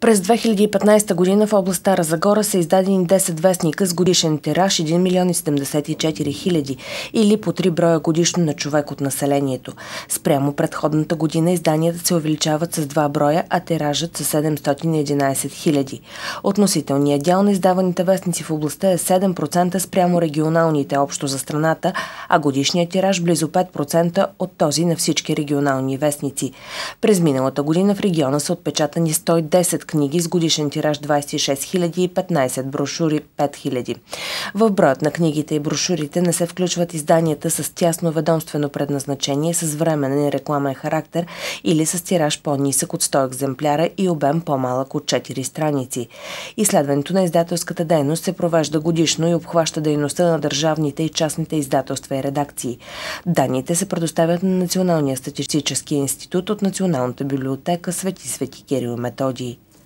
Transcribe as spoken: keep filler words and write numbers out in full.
През две хиляди и петнадесета година в област Стара Загора са издадени десет вестника с годишен тираж един милион и седемдесет и четири хиляди или по три броя годишно на човек от населението. Спрямо предходната година изданията се увеличават с два броя, а тиражът с седемстотин и единадесет хиляди. Относителният дял на издаваните вестници в областта е седем процента спрямо регионалните общо за страната, а годишният тираж близо пет процента от този на всички регионални вестници. През миналата година в региона са отпечатани сто и десет книги с годишен тираж двадесет и шест хиляди и петнадесет брошури пет хиляди. В броят на книгите и брошурите не се включват изданията с тясно ведомствено предназначение, с временен и рекламен характер или с тираж по-нисък от сто екземпляра и обем по-малък от четири страници. Изследването на издателската дейност се провежда годишно и обхваща дейността на държавните и частните издателства и редакции. Данните се предоставят на Националния статистически институт от Националната библиотека „Свети Свети Кирил и Методий“.